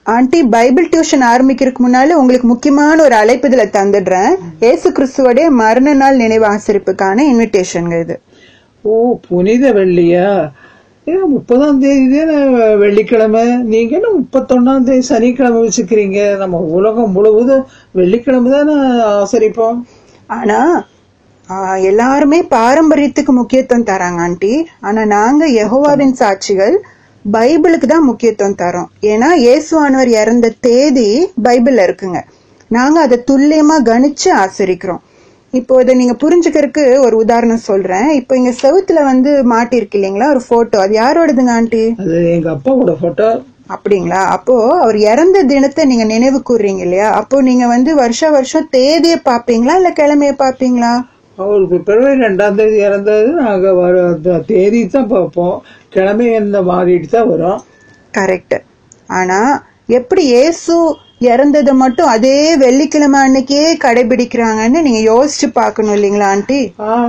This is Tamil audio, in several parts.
ஆண்டி, பைபிள் டியூஷன் ஆரம்பிக்கிறதுக்கு முன்னால உங்களுக்கு முக்கியமான ஒரு அழைப்புதல தந்துடுறேன். ஏசு கிறிஸ்துவோடைய மரண நாள் நினைவு ஆசரிப்புக்கான இன்விடேஷன் இது. ஓ, புனித வெள்ளியா? 30ஆம் தேதி வெள்ளிக்கிழமை, நீங்க என்ன 31ஆம் தேதி சனிக்கிழமை வச்சுக்கிறீங்க? நம்ம உலகம் முழுவதும் வெள்ளிக்கிழமை தானே ஆசரிப்போம். ஆனா எல்லாருமே பாரம்பரியத்துக்கு முக்கியத்துவம் தராங்க ஆண்டி. ஆனா நாங்க யெகோவாவின் சாட்சிகள் பைபிளுக்கு தான் முக்கியத்துவம் தரோம். ஏன்னா இயேசுவானவர் இறந்த தேதி பைபிள்ல இருக்குங்க. நாங்க அதை துல்லியமா கணிச்சு ஆசரிக்கிறோம். இப்போ இதை நீங்க புரிஞ்சுக்கிறதுக்கு ஒரு உதாரணம் சொல்றேன். இப்போ இங்க செவுத்துல மாட்டிருக்கு இல்லைங்களா ஒரு போட்டோ, அது யாரோடதுங்க ஆண்டி? அது எங்க அப்பாவோட போட்டோ. அப்படிங்களா? அப்போ அவர் இறந்த தினத்தை நீங்க நினைவு கூறுறீங்க இல்லையா? அப்போ நீங்க வருஷம் தேதியை பாப்பீங்களா இல்ல கிழமைய பாப்பீங்களா? அவருக்கு பிறகு 2ஆம் தேதி இறந்தது நாங்க தேதி தான் பார்ப்போம், கிழமை என்ன மாறிட்டு தான் வரும். கரெக்ட். ஆனா எப்படி இயேசு இறந்ததை மட்டும் அதே வெள்ளிக்கிழமை அன்னைக்கே கடைபிடிக்கிறாங்கன்னு நீங்க யோசிச்சு பாக்கணும் இல்லைங்களா ஆண்டி?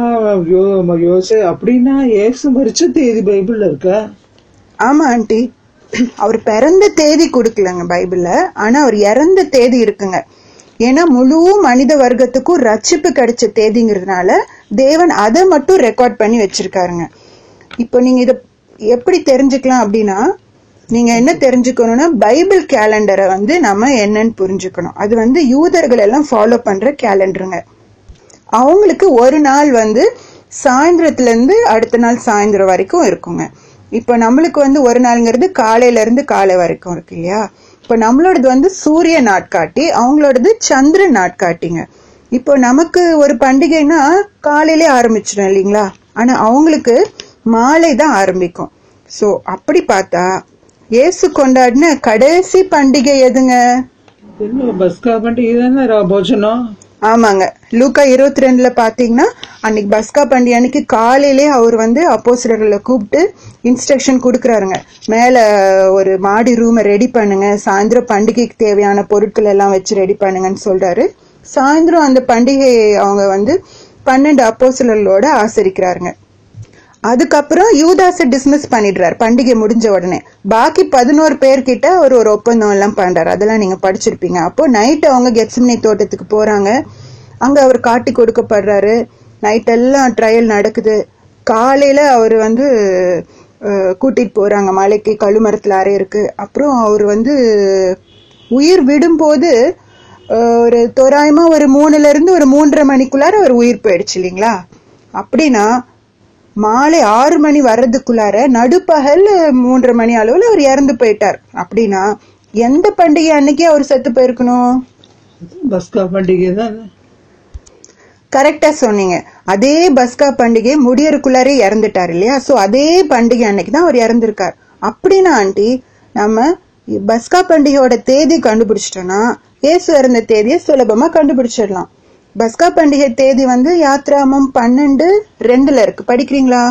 அப்படின்னா இயேசு மரிச்ச தேதி பைபிள்ல இருக்க? ஆமா ஆண்டி, அவர் பிறந்த தேதி கொடுக்கலங்க பைபிள்ல, ஆனா அவர் இறந்த தேதி இருக்குங்க. ஏன்னா முழு மனித வர்க்கத்துக்கும் ரட்சிப்பு கிடைச்ச தேதிங்கிறதுனால தேவன் அதை மட்டும் ரெக்கார்ட் பண்ணி வச்சிருக்காருங்க. இப்போ நீங்க இத எப்படி தெரிஞ்சுக்கலாம் அப்படின்னா, நீங்க என்ன தெரிஞ்சுக்கணும்னா பைபிள் கேலண்டரை நம்ம என்னன்னு புரிஞ்சுக்கணும். அது யூதர்கள் எல்லாம் ஃபாலோ பண்ற கேலண்டருங்க. அவங்களுக்கு ஒரு நாள் சாயந்தரத்துல இருந்து அடுத்த நாள் சாயந்தரம் வரைக்கும் இருக்குங்க. இப்ப நம்மளுக்கு ஒரு நாளுங்கிறது காலையில இருந்து காலை வரைக்கும் இருக்கு இல்லையா? இப்ப நம்மளோடது சூரிய நாட்காட்டி, அவங்களோடது சந்திர நாட்காட்டிங்க. இப்போ நமக்கு ஒரு பண்டிகைனா காலையிலே ஆரம்பிச்சிடும் இல்லைங்களா? ஆனா அவங்களுக்கு மாலை தான் ஆரம்பிக்கும். சோ அப்படி பார்த்தா இயேசு கொண்டாடின கடைசி பண்டிகை எதுங்க? பஸ்கா பண்டிகை தானே, ராபோஜனம். ஆமாங்க. லூக்கா 22ல பாத்தீங்கன்னா அன்னைக்கு பஸ்கா பண்டிகை அன்னைக்கு காலையிலே அவர் அப்போஸ்தலர்களை கூப்பிட்டு இன்ஸ்ட்ரக்ஷன் கொடுக்கறாருங்க. மேல ஒரு மாடி ரூமை ரெடி பண்ணுங்க, சாயந்தரம் பண்டிகைக்கு தேவையான பொருட்கள் எல்லாம் வச்சு ரெடி பண்ணுங்கன்னு சொல்றாரு. சாயந்தரம் அந்த பண்டிகை அவங்க 12 அப்போஸ்தலர்களோட ஆசரிக்கிறாருங்க. அதுக்கப்புறம் யூதாஸை டிஸ்மிஸ் பண்ணிடுறாரு பண்டிகை முடிஞ்ச உடனே. பாக்கி 11 பேர்கிட்ட ஒரு ஒப்பந்தம் எல்லாம் பண்றாரு, அதெல்லாம் நீங்க படிச்சிருப்பீங்க. அப்போ நைட் அவங்க கெத்செமனே தோட்டத்துக்கு போறாங்க. அங்க அவர் காட்டி கொடுக்கப்படுறாரு. நைட் எல்லாம் ட்ரையல் நடக்குது. காலையில அவரு கூட்டிட்டு போறாங்க மலைக்கு, கழுமரத்துல அறை இருக்கு. அப்புறம் அவர் உயிர் விடும்போது ஒரு தோராயமா ஒரு 3ல இருந்து ஒரு 3:30 மணிக்குள்ளார அவர் உயிர் போயிடுச்சு இல்லைங்களா? அப்படின்னா மாலை 6 மணி வர்றதுக்குள்ளார நடுப்பகல் 3:30 மணி அளவுல அவர் இறந்து போயிட்டார். அப்படின்னா எந்த பண்டிகை அன்னைக்கு அவர் செத்து போயிருக்கணும்? பஸ்கா பண்டிகை தான். கரெக்டா சொன்னீங்க. அதே பஸ்கா பண்டிகை முடியறதுக்குள்ளாரே இறந்துட்டார் இல்லையா? சோ அதே பண்டிகை அன்னைக்கு தான் அவர் இறந்திருக்கார். அப்படின்னா ஆண்டி, நம்ம பஸ்கா பண்டிகையோட தேதி கண்டுபிடிச்சிட்டோம்னா இயேசு இறந்த தேதியை சுலபமா கண்டுபிடிச்சிடலாம். பஸ்கா பண்டிகை தேதி யாத்ராமம் 12:2 இருக்கு, படிக்கிறீங்களா?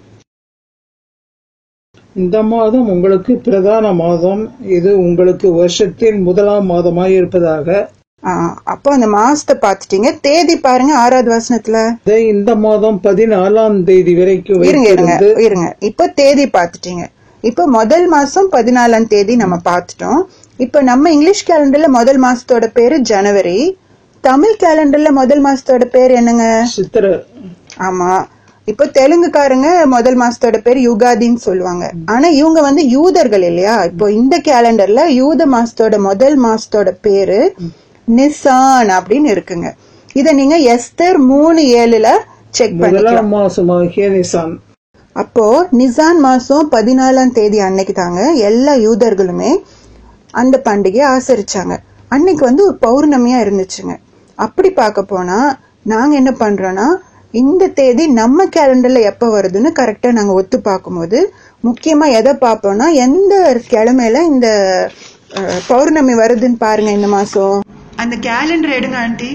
இந்த மாதம் உங்களுக்கு பிரதான மாதம், இது உங்களுக்கு வருஷத்தின் முதலாம் மாதமாய் இருப்பதாக. அப்போ அந்த மாசத்தை பாத்துட்டீங்க. தேதி பாருங்க 6வது வசனத்துல. இந்த மாதம் 14ஆம் தேதி வரைக்கும் இருங்க. இப்ப தேதி பாத்துட்டீங்க. இப்ப முதல் மாசம் 14ஆம் தேதி நம்ம பாத்துட்டோம். இப்ப நம்ம இங்கிலீஷ் கேலண்டர்ல முதல் மாசத்தோட பேரு ஜனவரி. தமிழ் கேலண்டர்ல முதல் மாசத்தோட பேர் என்னங்க? சித்திரை. ஆமா. இப்போ தெலுங்குக்காரங்க முதல் மாசத்தோட பேர் யுகாதின்னு சொல்லுவாங்க. ஆனா இவங்க யூதர்கள் இல்லையா? இப்போ இந்த கேலண்டர்ல யூத மாசத்தோட முதல் மாசத்தோட பேரு நிசான் அப்படின்னு இருக்குங்க. இத நீங்க எஸ்தர் 3:7 செக் பண்ணிக்கலாம். அப்போ நிசான் மாசம் 14ஆம் தேதி அன்னைக்கு தாங்க எல்லா யூதர்களுமே அந்த பண்டிகையை ஆசரிச்சாங்க. அன்னைக்கு ஒரு பௌர்ணமியா இருந்துச்சுங்க. அப்படி பார்க்க போனா நாங்க என்ன பண்றோம்னா, இந்த தேதி நம்ம கேலண்டர்ல எப்ப வருதுன்னு கரெக்டா நாங்க ஒத்து பார்க்கும்போது முக்கியமா எதை பார்ப்போம்னா, எந்த கிழமையில இந்த பௌர்ணமி வருதுன்னு பாருங்க. இந்த மாசம் அந்த கேலண்டர் எடுங்க ஆண்டி.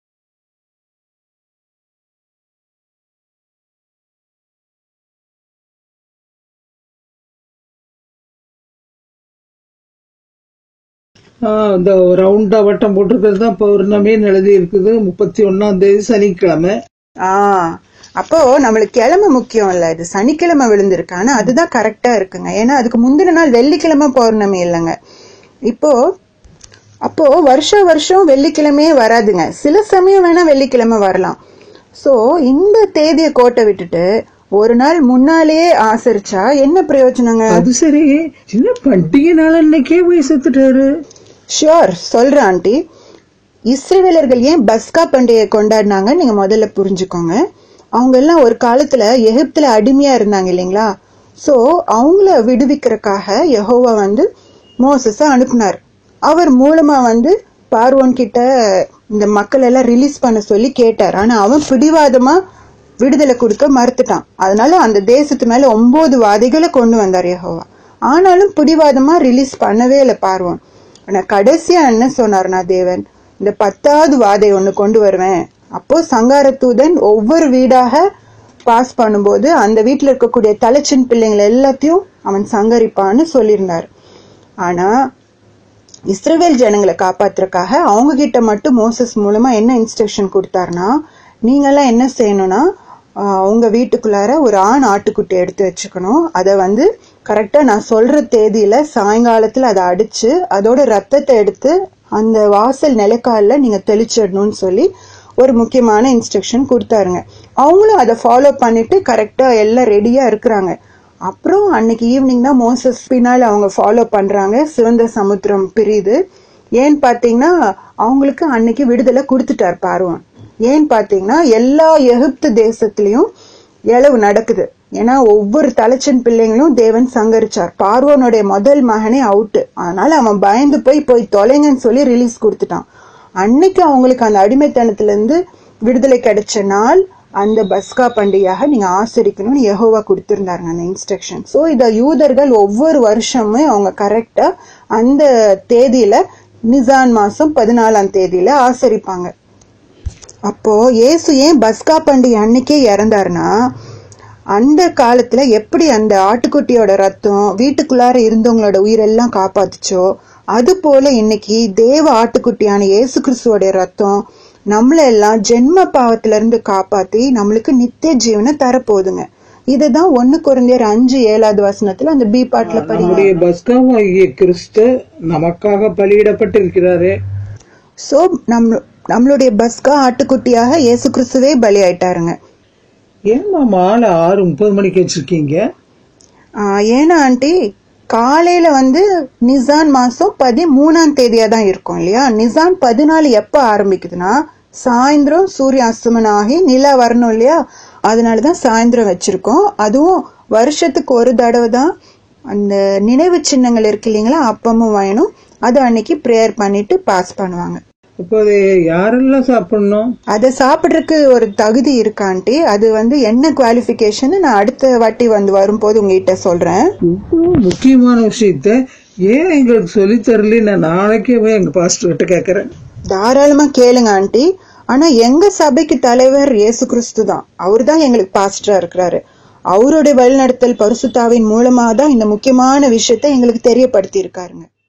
இந்த ரவுண்டா வட்டம் போட்டிருக்கிறது தான் பௌர்ணமின்னு எழுதி இருக்குது. 31ஆம் தேதி சனிக்கிழமை. அப்போ நம்மளுக்கு கிழமை முக்கியம் இல்ல, இது சனிக்கிழமை விழுந்திருக்கு. ஆனா அதுதான் கரெக்டா இருக்குங்க. ஏன்னா அதுக்கு முந்தின நாள் வெள்ளிக்கிழமை பௌர்ணமி இல்லைங்க. அப்போ வருஷம் வெள்ளிக்கிழமையே வராதுங்க. சில சமயம் வேணா வெள்ளிக்கிழமை வரலாம். சோ இந்த தேதியை கோட்டை விட்டுட்டு ஒரு நாள் முன்னாலேயே ஆசரிச்சா என்ன பிரயோஜனங்க? அது சரி, சின்ன பண்டிகை நாள் அன்னைக்கே போய் செத்துட்டாரு. ஷியோர், சொல்றேன் ஆண்டி. இஸ்ரவேலர்கள் ஏன் பஸ்கா பண்டிகை கொண்டாடினாங்க நீங்க முதல்ல புரிஞ்சுக்கோங்க. அவங்க எல்லாம் ஒரு காலத்துல எகிப்துல அடிமையா இருந்தாங்க இல்லைங்களா? சோ அவங்கள விடுவிக்கிறதுக்காக யெகோவா மோசஸ அனுப்புனார். அவர் மூலமா பார்வோன் கிட்ட இந்த மக்கள் எல்லாம் ரிலீஸ் பண்ண சொல்லி கேட்டார். ஆனா அவன் பிடிவாதமா விடுதலை கொடுக்க மறுத்துட்டான். அதனால அந்த தேசத்து மேல 9 வாதைகளை கொண்டு வந்தார் யெகோவா. ஆனாலும் பிடிவாதமா ரிலீஸ் பண்ணவே இல்லை பார்வோன். ஆனா கடைசியா என்ன சொன்னார்னா தேவன், இந்த 10வது வாதை ஒண்ணு கொண்டு வருவேன். அப்போ சங்கார தூதன் ஒவ்வொரு வீடாக பாஸ் பண்ணும்போது அந்த வீட்டுல இருக்கக்கூடிய தலைச்சின் பிள்ளைங்களை எல்லாத்தையும் அவன் சங்கரிப்பான்னு சொல்லியிருந்தார். ஆனா இஸ்ரவேல் ஜனங்களை காப்பாத்துறதுக்காக அவங்க கிட்ட மட்டும் மோசஸ் மூலமா என்ன இன்ஸ்ட்ரக்ஷன் கொடுத்தாருன்னா, நீங்க எல்லாம் என்ன செய்யணும்னா உங்க வீட்டுக்குள்ளார ஒரு ஆண் ஆட்டுக்குட்டி எடுத்து வச்சுக்கணும். அதை கரெக்டா நான் சொல்ற தேதியில சாயங்காலத்துல அதை அடிச்சு அதோட ரத்தத்தை எடுத்து அந்த வாசல் நிலைக்கால நீங்க தெளிச்சிடணும்னு சொல்லி ஒரு முக்கியமான இன்ஸ்ட்ரக்ஷன் கொடுத்தாருங்க. அவங்களும் அதை ஃபாலோ பண்ணிட்டு கரெக்டா எல்லாம் ரெடியா இருக்கிறாங்க. அப்புறம் அன்னைக்கு ஈவினிங் தான் மோசஸ் பின்னால அவங்க ஃபாலோ பண்றாங்க. சிவந்த சமுத்திரம் பிரியுது. ஏன்னு பாத்தீங்கன்னா அவங்களுக்கு அன்னைக்கு விடுதலை கொடுத்துட்டார் பார்வோன். ஏன்னு பாத்தீங்கன்னா எல்லா எகிப்து தேசத்திலயும் இழவு நடக்குது. ஏன்னா ஒவ்வொரு தலைச்சன் பிள்ளைங்களும் தேவன் சங்கரிச்சார். பார்வோனுடைய முதல் மகனே அவுட்டு. அதனால அவன் பயந்து போய் தொலைங்கன்னு சொல்லி ரிலீஸ் கொடுத்துட்டான். அன்னைக்கு அவங்களுக்கு அந்த அடிமைத்தனத்துல இருந்து விடுதலை கிடைச்ச நாள் அந்த பஸ்கா பண்டிகையாக நீங்க ஆசரிக்கணும்னு யெகோவா கொடுத்திருந்தாருங்க அந்த இன்ஸ்ட்ரக்ஷன். சோ இத யூதர்கள் ஒவ்வொரு வருஷமும் அவங்க கரெக்டா அந்த தேதியில நிசான் மாசம் 14ஆம் தேதியில ஆசரிப்பாங்க. அப்போ இயேசு ஏன் பஸ்கா பண்டிகை அன்னைக்கே இறந்தாருன்னா, அந்த காலத்துல எப்படி அந்த ஆட்டுக்குட்டியோட ரத்தம் வீட்டுக்குள்ளார இருந்தவங்களோட உயிரெல்லாம் காப்பாத்துச்சோ, அது போல இன்னைக்கு தேவ ஆட்டுக்குட்டியான இயேசு கிறிஸ்துவோட ரத்தம் நம்மள எல்லாம் ஜென்ம பாவத்துல இருந்து காப்பாத்தி நம்மளுக்கு நித்திய ஜீவனை தரப்போகுதுங்க. இதுதான் 1 கொரிந்தியர் 5:7 வசனத்துல அந்த பி பாட்ல நம்முடைய பஸ்காவாகிய கிறிஸ்து நமக்காக பலியிடப்பட்டிருக்கிறாரே. சோ நம்மளுடைய பஸ்கா ஆட்டுக்குட்டியாக இயேசு கிறிஸ்துவே பலி ஆயிட்டாருங்க. ஏமா மாலை 6:30 மணிக்கு வச்சிருக்கீங்க? ஏன்னா ஆண்டி காலையில நிசான் மாசம் 13ஆம் தேதியா தான் இருக்கும் இல்லையா? நிசான் 14 எப்ப ஆரம்பிக்குதுன்னா சாயந்தரம் சூரிய அஸ்தமனம் ஆகி நிலா வரணும் இல்லையா? அதனாலதான் சாயந்தரம் வச்சிருக்கோம். அதுவும் வருஷத்துக்கு ஒரு தடவை தான் அந்த நினைவு சின்னங்கள் இருக்கு இல்லைங்களா, அப்பமும் வயனும், அது அன்னைக்கு பிரேயர் பண்ணிட்டு பாஸ் பண்ணுவாங்க. இப்போ யாரெல்லாம் சாப்பிடணும்? அதை சாப்பிட்றதுக்கு ஒரு தகுதி இருக்காண்டி அது என்ன குவாலிஃபிகேஷன் நான் அடுத்த வாட்டி வரும்போது உங்ககிட்ட சொல்றேன். முக்கியமான விஷயத்த ஏன் எங்களுக்கு சொல்லி தரல? நான் நாளைக்கே போய் எங்க பாஸ்டர் கிட்ட கேக்குறேன். தாராளமா கேளுங்க ஆண்டி. ஆனா எங்க சபைக்கு தலைவர் இயேசு கிறிஸ்து தான். அவரு தான் எங்களுக்கு பாஸ்டரா இருக்கிறாரு. அவருடைய வழிநடத்தல் பரிசுத்தாவின் மூலமா தான் இந்த முக்கியமான விஷயத்த எங்களுக்கு தெரியப்படுத்தி இருக்காருங்க.